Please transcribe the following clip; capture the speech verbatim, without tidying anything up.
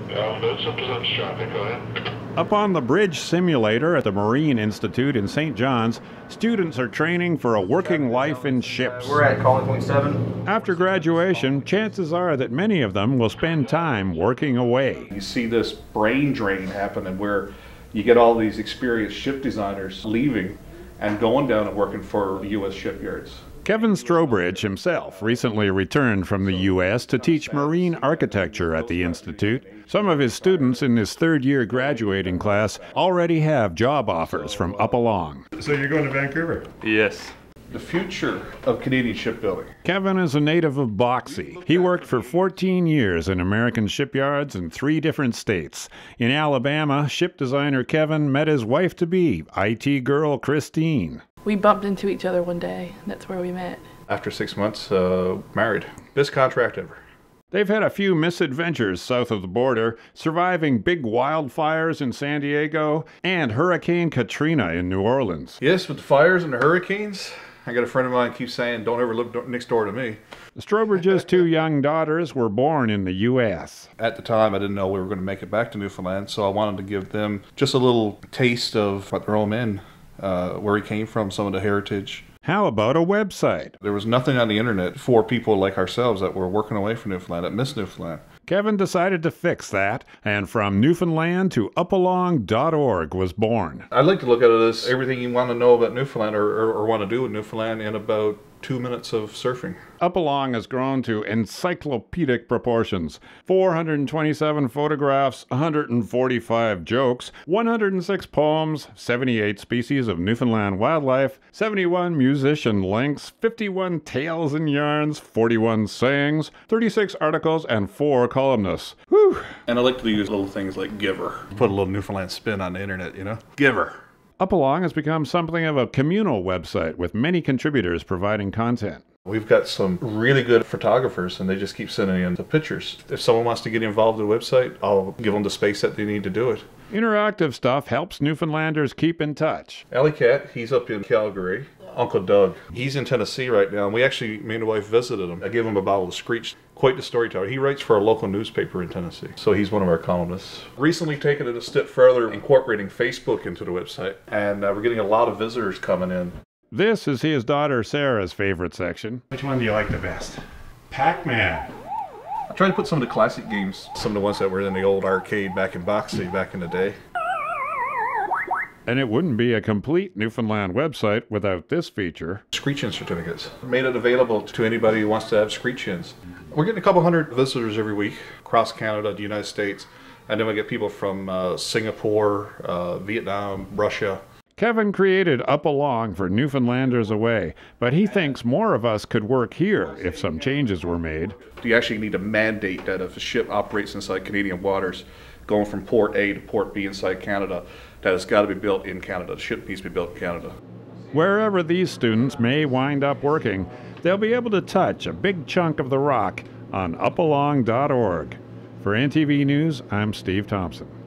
Altitude, some presents traffic, go ahead. Up on the bridge simulator at the Marine Institute in Saint John's, students are training for a working life in ships. We're at calling point seven. After graduation, chances are that many of them will spend time working away. You see this brain drain happening where you get all these experienced ship designers leaving and going down and working for U S shipyards. Kevin Strobridge himself recently returned from the U S to teach marine architecture at the Institute. Some of his students in his third year graduating class already have job offers from up along. So you're going to Vancouver? Yes. The future of Canadian shipbuilding. Kevin is a native of Boxey. He worked for fourteen years in American shipyards in three different states. In Alabama, ship designer Kevin met his wife-to-be, I T girl Christine. We bumped into each other one day. That's where we met. After six months, uh, married. Best contract ever. They've had a few misadventures south of the border, surviving big wildfires in San Diego and Hurricane Katrina in New Orleans. Yes, with the fires and the hurricanes, I got a friend of mine keeps saying, don't ever live next door to me. The Strobridge's two young daughters were born in the U S. At the time, I didn't know we were going to make it back to Newfoundland, so I wanted to give them just a little taste of what their old men, uh, where he came from, some of the heritage. How about a website? There was nothing on the internet for people like ourselves that were working away from Newfoundland, that missed Newfoundland. Kevin decided to fix that, and from Newfoundland to upalong dot org was born. I'd like to look at it as everything you want to know about Newfoundland or, or, or want to do with Newfoundland in about two minutes of surfing. Upalong has grown to encyclopedic proportions. four hundred twenty-seven photographs, one hundred forty-five jokes, one hundred six poems, seventy-eight species of Newfoundland wildlife, seventy-one musician links, fifty-one tales and yarns, forty-one sayings, thirty-six articles, and four columnists. Whew! And I like to use little things like Giver. Put a little Newfoundland spin on the internet, you know? Giver. Upalong has become something of a communal website with many contributors providing content. We've got some really good photographers and they just keep sending in the pictures. If someone wants to get involved in the website, I'll give them the space that they need to do it. Interactive stuff helps Newfoundlanders keep in touch. Alley Cat, he's up in Calgary. Uncle Doug, he's in Tennessee right now, and we actually, me and the wife visited him. I gave him a bottle of Screech. Quite the storyteller. He writes for a local newspaper in Tennessee, so he's one of our columnists. Recently taken it a step further, incorporating Facebook into the website, and uh, we're getting a lot of visitors coming in. This is his daughter Sarah's favorite section. Which one do you like the best? Pac-Man. I try to put some of the classic games, some of the ones that were in the old arcade back in Boxey back in the day. And it wouldn't be a complete Newfoundland website without this feature. Screech-in certificates. Made it available to anybody who wants to have screech-ins. We're getting a couple hundred visitors every week across Canada, the United States, and then we get people from uh, Singapore, uh, Vietnam, Russia. Kevin created Upalong for Newfoundlanders away, but he thinks more of us could work here if some changes were made. You actually need a mandate that if a ship operates inside Canadian waters, going from port A to port B inside Canada, that it's got to be built in Canada. The ship needs to be built in Canada. Wherever these students may wind up working, they'll be able to touch a big chunk of the rock on upalong dot org. For N T V News, I'm Steve Thompson.